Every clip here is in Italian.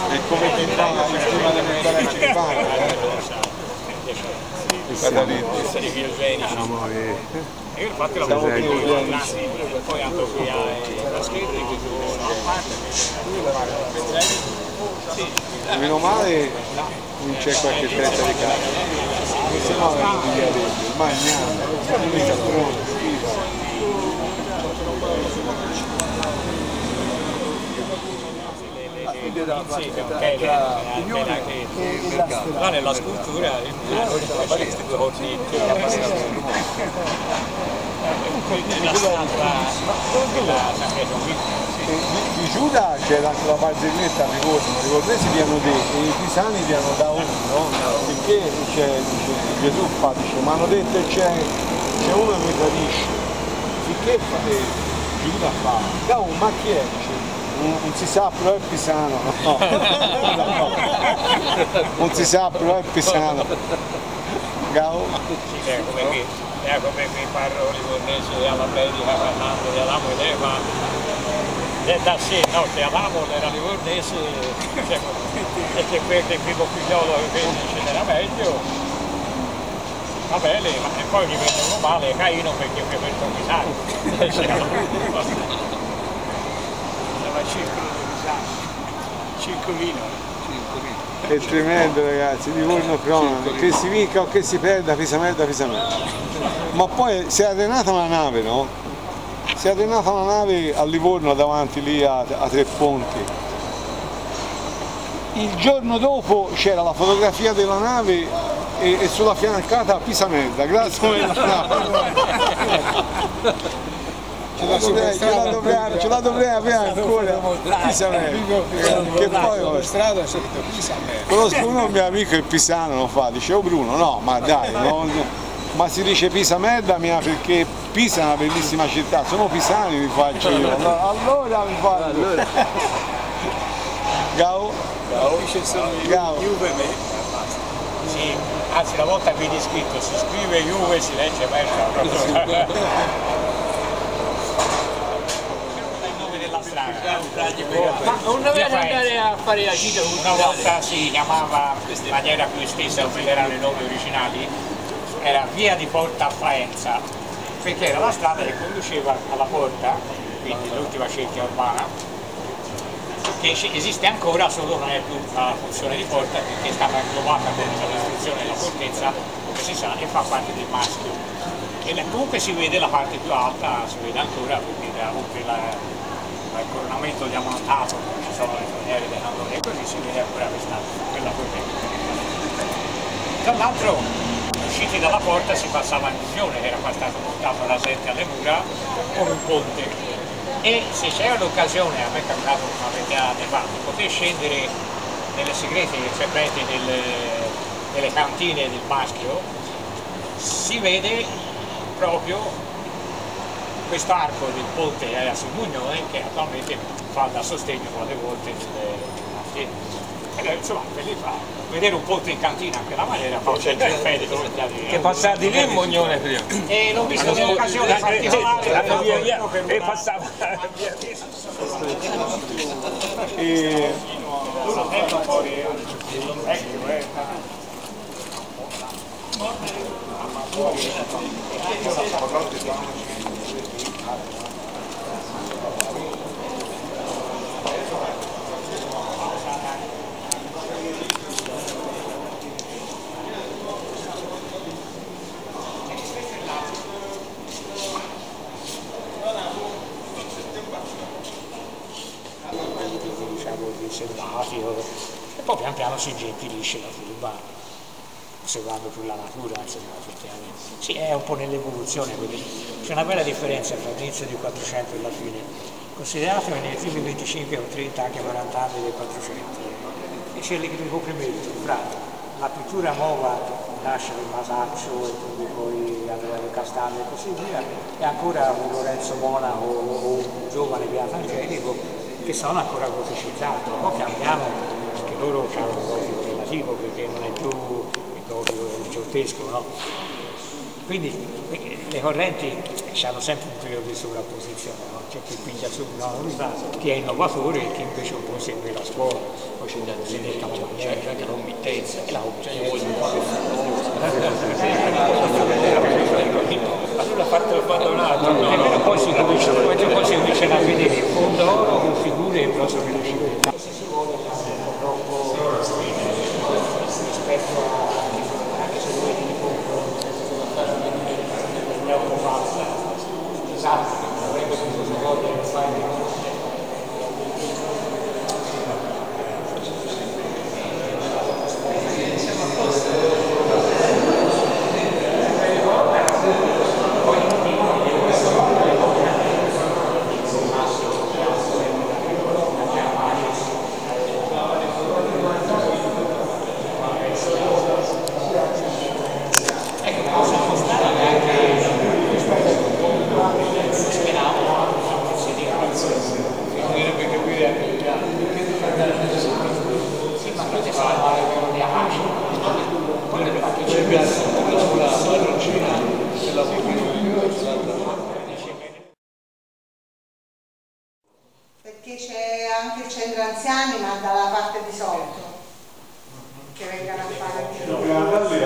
È come chi fa il prima di mettere a cipare. Essere piogenici. Io infatti l'avevo detto, poi anche qui ai maschetti che sono a parte. Meno male non c'è qualche fetta di carne, se no non ti viene ormai neanche, mica pronto. Là nella scultura questi due cornetti nella statua di Giuda c'era anche la barzelletta a Livorno, i livornesi piano te e i pisani piano da uno, perché Gesù fa, dice, ma hanno detto c'è uno che mi tradisce, finché Giuda fa, ma chi è? Non si sa, però è pisano, no. Non si sa, però è pisano. Gao? Sì, è come che parlo livornesi alla predica parlando di Adamo ed Eva. Da sé, no, che Adamo era livornese, e che il primo figliolo che venne ce n'era meglio. Va bene, ma poi gli vennero male Caino perché per pisano. Circolino. È tremendo ragazzi, Livorno cronaca, che si vinca o che si perda, pisa merda. Ma poi si è arenata una nave, no? Si è arenata una nave a Livorno davanti lì a Tre Ponti. Il giorno dopo c'era la fotografia della nave e sulla fiancata pisa merda, grazie a ce la dovrei avere ancora, pisa merda. Che poi strada sotto pisa merda. conosco un mio amico il pisano lo fa, dice oh Bruno, no ma dai, ma si dice pisa merda mia perché Pisa è una bellissima città, sono pisani vi faccio io, allora mi faccio. Gao? Gao. Juve me. Sì, anzi una volta vedi scritto, si scrive Juve, si legge Merda. Ma non dovete andare a fare la gita una volta si chiamava in maniera più estesa, quelli erano i nomi originali, era via di Porta a Faenza, perché era la strada che conduceva alla porta, quindi l'ultima cerchia urbana, che esiste ancora, solo non è più la funzione di porta perché è stata inglobata con la costruzione della fortezza, come si sa, e fa parte del maschio. E comunque si vede la parte più alta, si vede ancora perché oltre il coronamento diamantato, ci sono le frontiere dei cannoni e così si vede ancora quella fortezza. Tra l'altro, usciti dalla porta si passava in Unione, che era stato portato alla sette alle mura con un ponte. E se c'era l'occasione, a me è capitato una ventina di anni fa, di poter scendere nelle segrete serpenti delle cantine del maschio, si vede proprio questo arco del ponte a Simugnone che attualmente fa da sostegno quante volte insomma per lì fa vedere un ponte in cantina anche la maniera fa un certo effetto che passati lì in Mognone prima e l'ho visto in un'occasione particolare e passava e poi pian piano si gentilisce la curva osservando più la natura, insomma, effettivamente. Sì, è un po' nell'evoluzione, c'è una bella differenza tra l'inizio del 400 e la fine. Considerate che nei primi 25 o 30, anche 40 anni del 400, e c'è il ricoprimento, la pittura nuova nasce del Masaccio e quindi poi Andrea del Castagno e così via, e ancora un Lorenzo Monaco o un giovane Beato Angelico che sono ancora goticizzati, poi pian piano, perché loro hanno un gotico relativo, perché non è più il gotico religiottesco, no? Quindi le correnti hanno sempre un periodo di sovrapposizione, no? C'è chi piglia subito la novità, chi è innovatore e chi invece un po' segue la scuola, poi c'è anche la committenza e la allora fatto un altro, no, poi si cominciano a vedere il fondo oro con figure e prosa velocità. Se si vuole fare un po' troppo rispetto a anche se voi di esatto, avrebbe potuto voglio fare perché c'è anche il centro anziani ma dalla parte di sotto che vengano a fare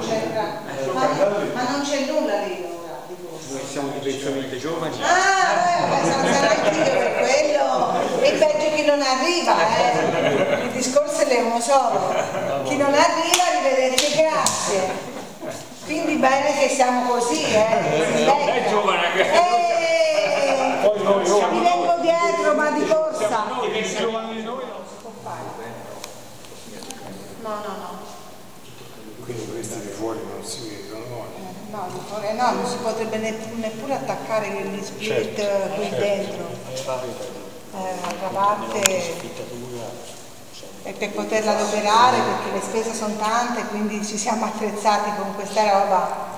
ma non c'è nulla lì ora di questo. Noi siamo diversamente giovani. Sono anch'io per quello e peggio chi non arriva, il discorso è uno solo, chi non arriva arrivederci, grazie. Quindi bene che siamo così, è giovane mi vengo dietro ma di corsa. No. Quindi questi di fuori non si vedono? No, di fuori no, non si potrebbe neppure attaccare gli split qui dentro. D'altra parte e per poterla adoperare perché le spese sono tante, quindi ci siamo attrezzati con questa roba.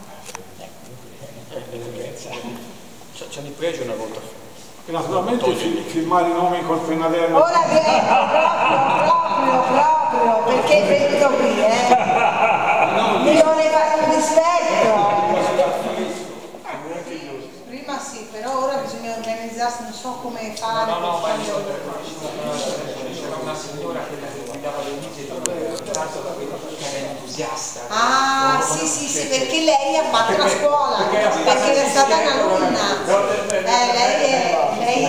C'è di pregio una volta. E naturalmente firmare i nomi col pennarello. Ora vieni proprio perché è venuto qui, mi vuole fare un dispetto. Prima sì, però ora bisogna organizzarsi, non so come fare. C'era una signora che guidava le visite, era entusiasta. Ah, sì, perché lei ha fatto la scuola, perché era stata un'alunna. Lei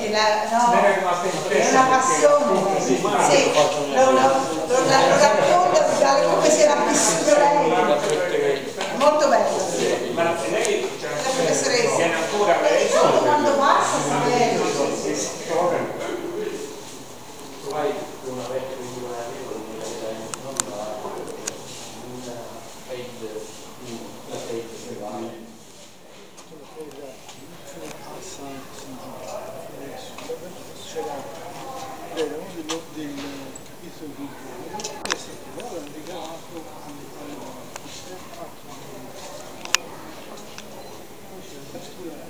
è una passione. Sì, lo racconta come si era vissuto lei. Molto bello. Ma lei La professoressa. viene ancora lei? Quando passa sapere. Vai con una vecchia Del